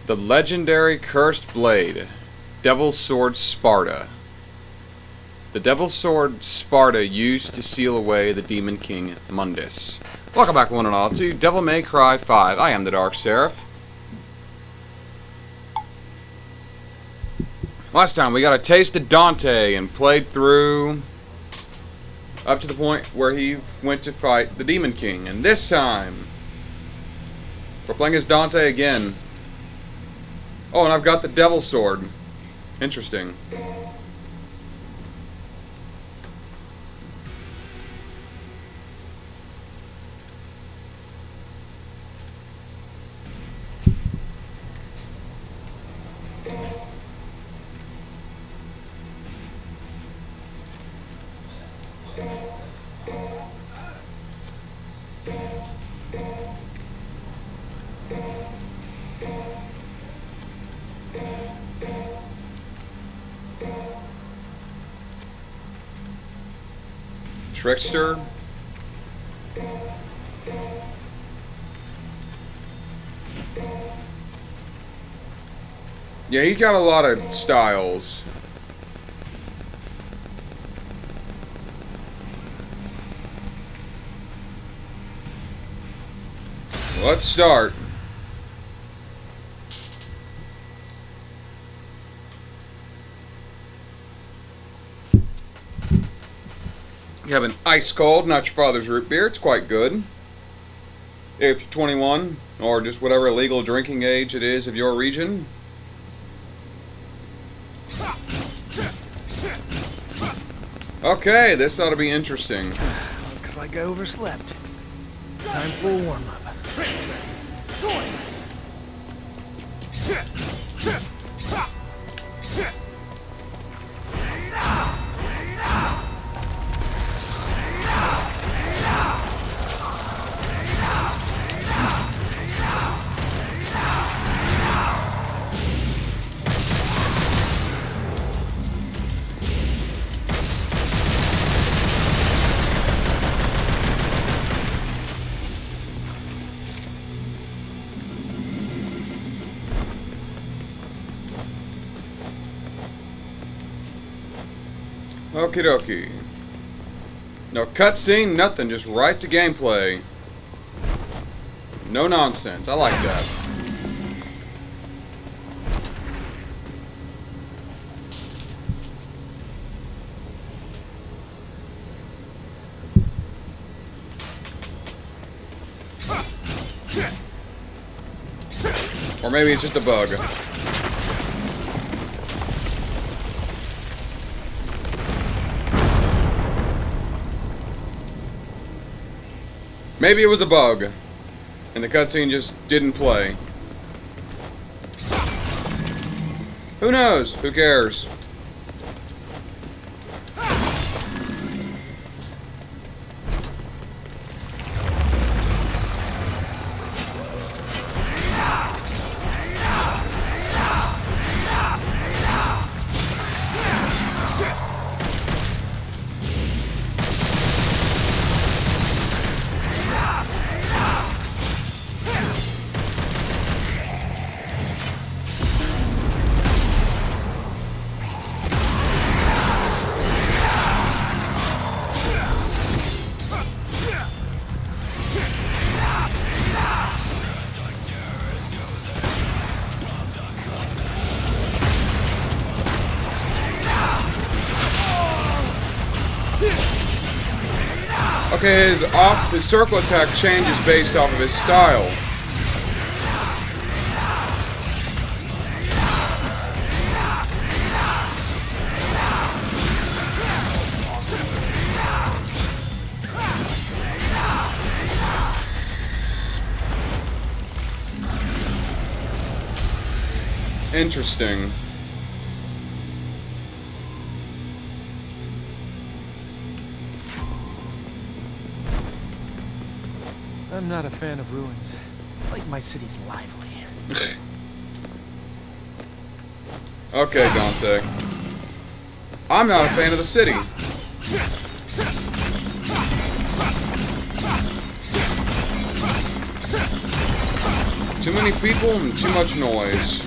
The legendary cursed blade, Devil's Sword Sparta. The Devil's Sword Sparta used to seal away the Demon King Mundus. Welcome back, one and all, to Devil May Cry 5. I am the Dark Seraph. Last time we got a taste of Dante and played through up to the point where he went to fight the Demon King. And this time, we're playing as Dante again. Oh, and I've got the Devil's Sword. Interesting. Trickster. Yeah, he's got a lot of styles. Let's start. You have an ice cold, not your father's root beer. It's quite good. If you're 21, or just whatever legal drinking age it is of your region. Okay, this ought to be interesting. Looks like I overslept. Time for a warm-up. Okie dokie. No cutscene, nothing, just right to gameplay. No nonsense. I like that. Or maybe it's just a bug. Maybe it was a bug, and the cutscene just didn't play. Who knows? Who cares? Okay, his circle attack changes based off of his style. Interesting. I'm not a fan of ruins. I like my cities lively. Okay, Dante. I'm not a fan of the city. Too many people and too much noise.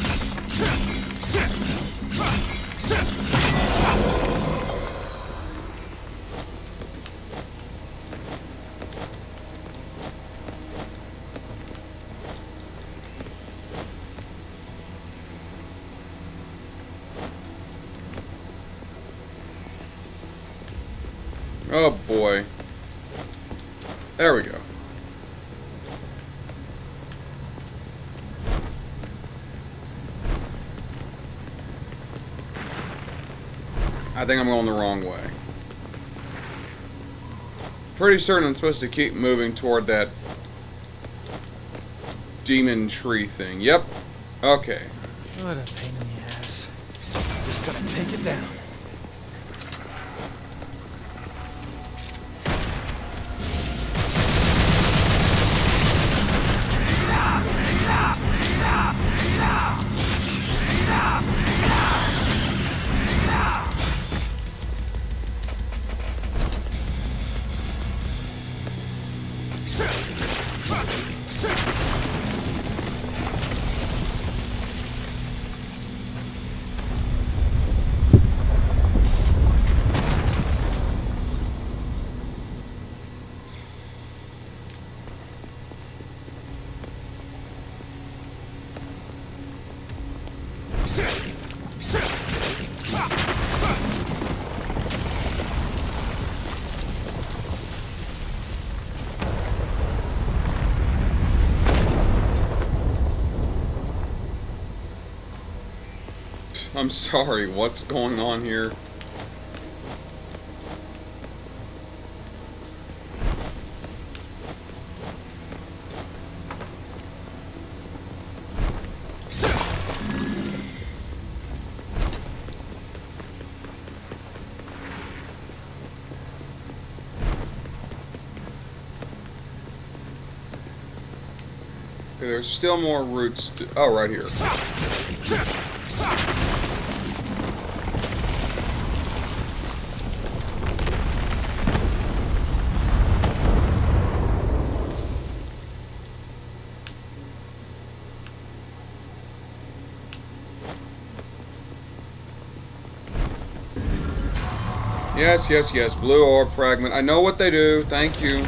Oh boy. There we go. I think I'm going the wrong way. Pretty certain I'm supposed to keep moving toward that demon tree thing. Yep. Okay. What a pain in the ass. Just gotta take it down. I'm sorry, what's going on here? Okay, there's still more routes to... Oh, right here. Yes, yes, yes. Blue orb fragment. I know what they do. Thank you.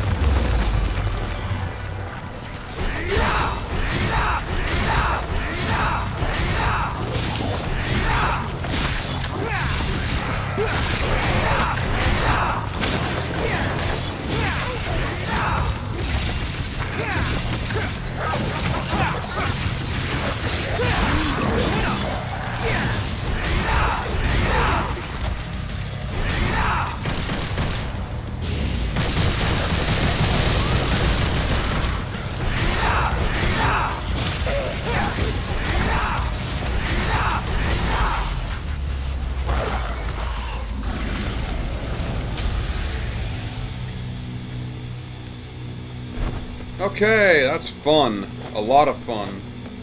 Okay, that's fun. A lot of fun.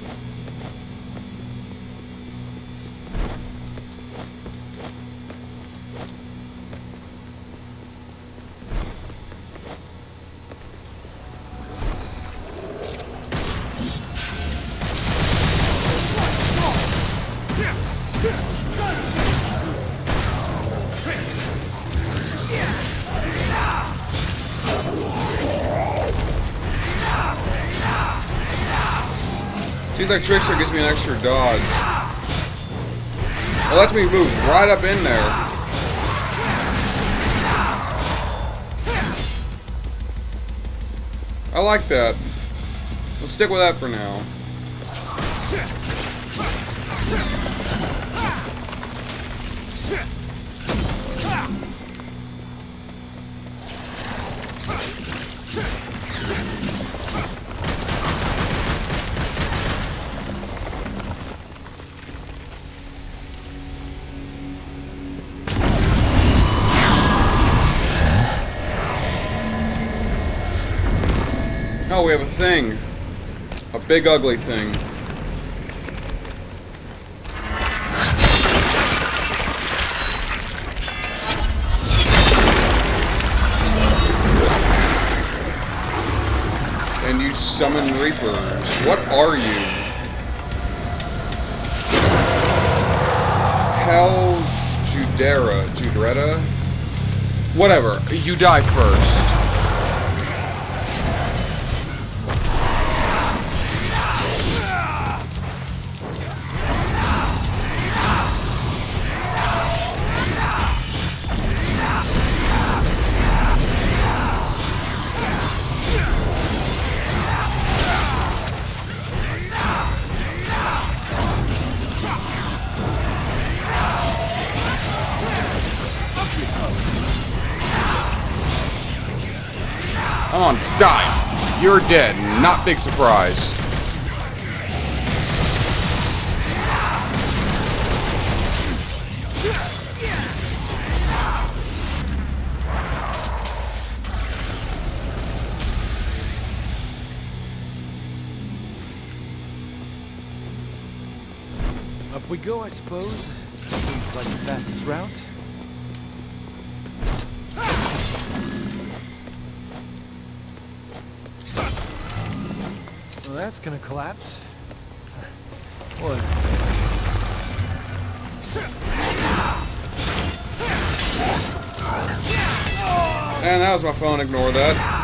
Seems like Trickster gives me an extra dodge. It lets me move right up in there. I like that. Let's stick with that for now. Oh, we have a thing. A big ugly thing. And you summon Reapers. What are you? Hell Judretta? Whatever. You die first. Come on, die! You're dead. Not big surprise. Up we go, I suppose. Seems like the fastest route. Well, that's gonna collapse. What? And that was my phone, ignore that.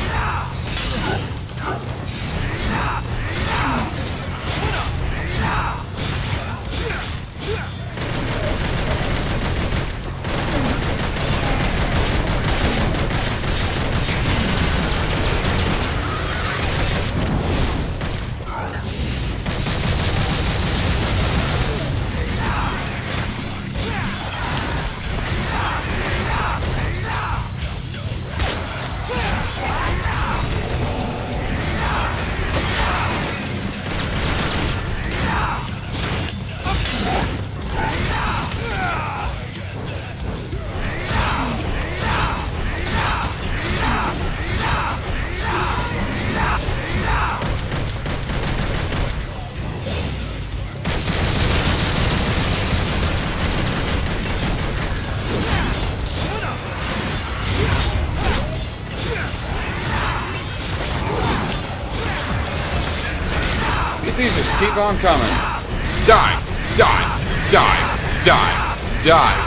These just keep on coming. Die! Die! Die! Die! Die!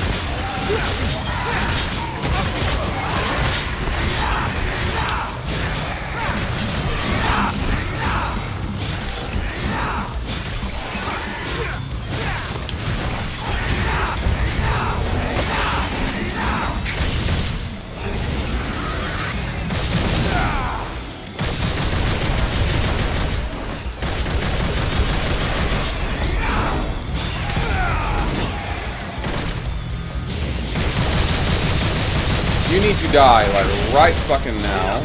You need to die, like, right fucking now.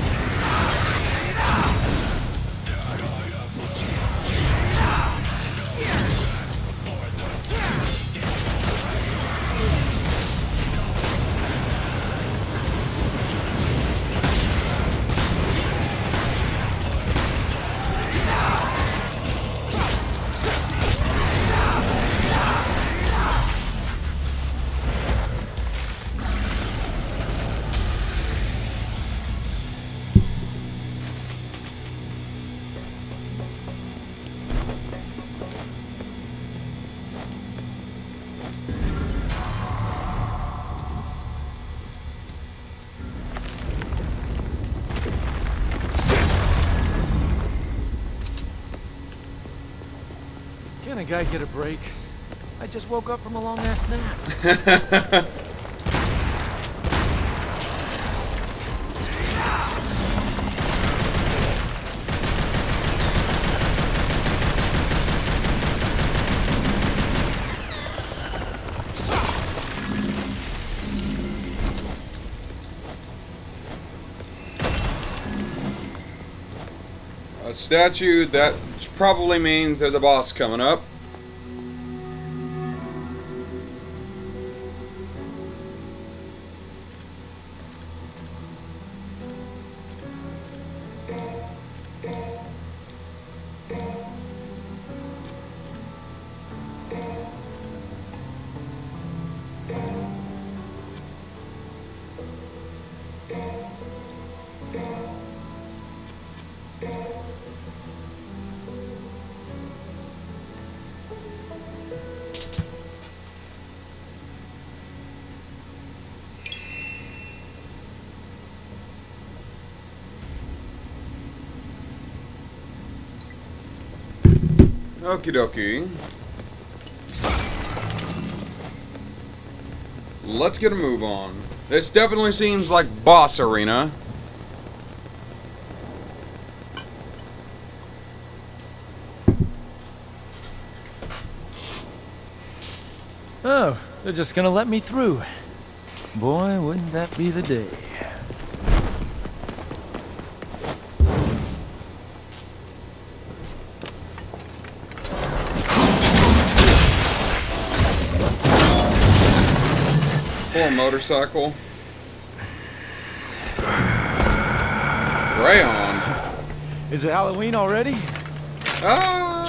Can a guy get a break? I just woke up from a long-ass nap. A statue, that probably means there's a boss coming up. Okie dokie. Let's get a move on. This definitely seems like boss arena. Oh, they're just gonna let me through. Boy, wouldn't that be the day. Poor motorcycle. Rayon. Is it Halloween already? Ah.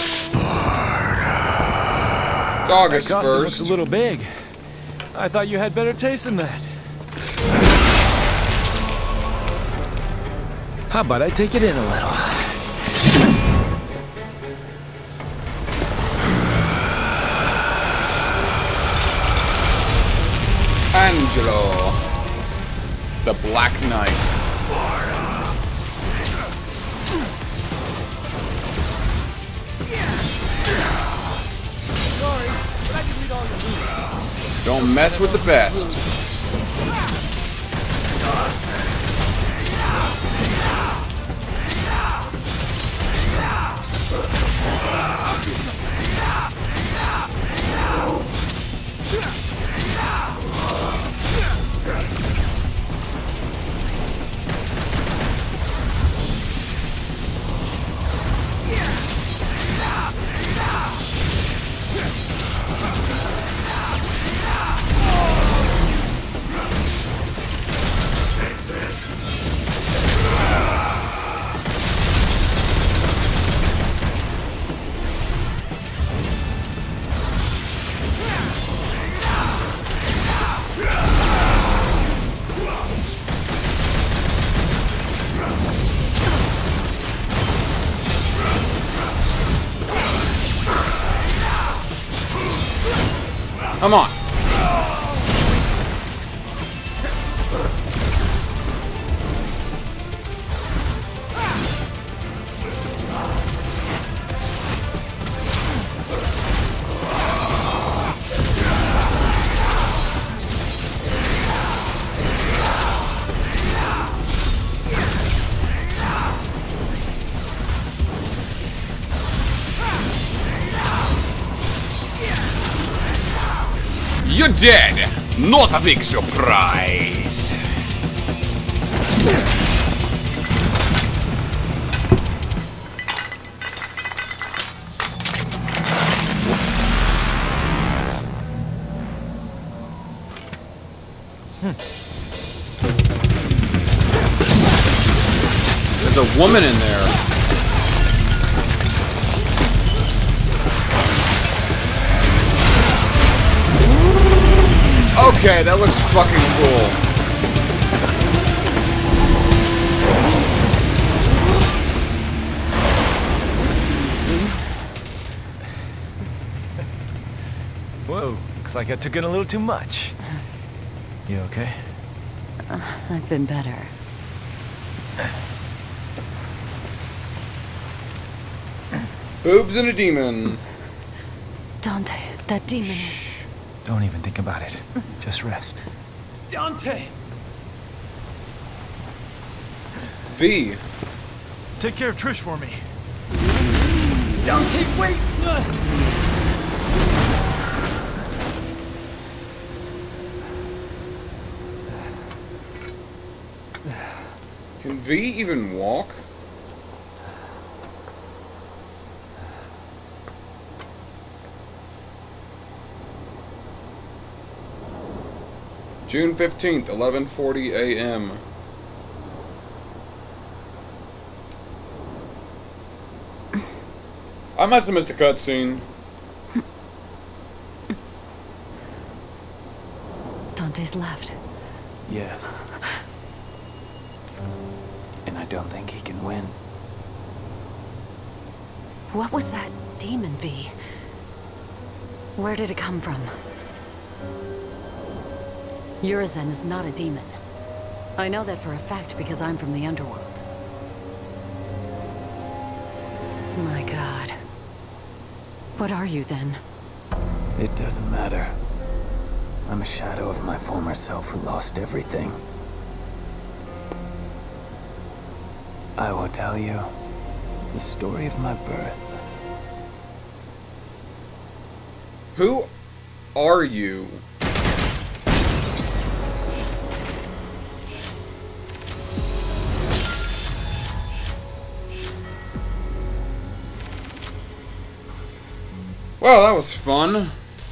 It's August That costume looks 1st. a little big. I thought you had better taste than that. How about I take it in a little? Angelo. The Black Knight. Sorry, but I can read all your moves. Don't mess with the best. Come on. You're dead! Not a big surprise! There's a woman in there. Okay, that looks fucking cool. Whoa, looks like I took in a little too much. You okay? I've been better. Boobs and a demon. Dante, that demon is... Don't even think about it. Just rest. Dante! V. Take care of Trish for me. Dante, wait! Can V even walk? June 15th, 11:40 a.m. I must have missed a cutscene. Dante's left. Yes. And I don't think he can win. What was that demon, V? Where did it come from? Urizen is not a demon. I know that for a fact because I'm from the underworld. My God. What are you then? It doesn't matter. I'm a shadow of my former self who lost everything. I will tell you the story of my birth. Who are you? Well, that was fun.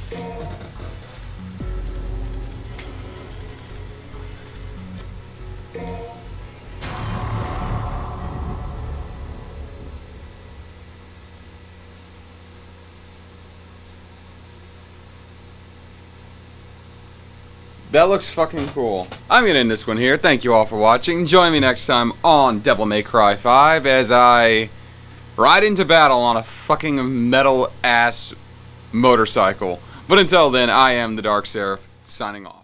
That looks fucking cool. I'm gonna end this one here. Thank you all for watching. Join me next time on Devil May Cry 5 as I ride into battle on a fucking metal-ass motorcycle. But until then, I am the Dark Seraph, signing off.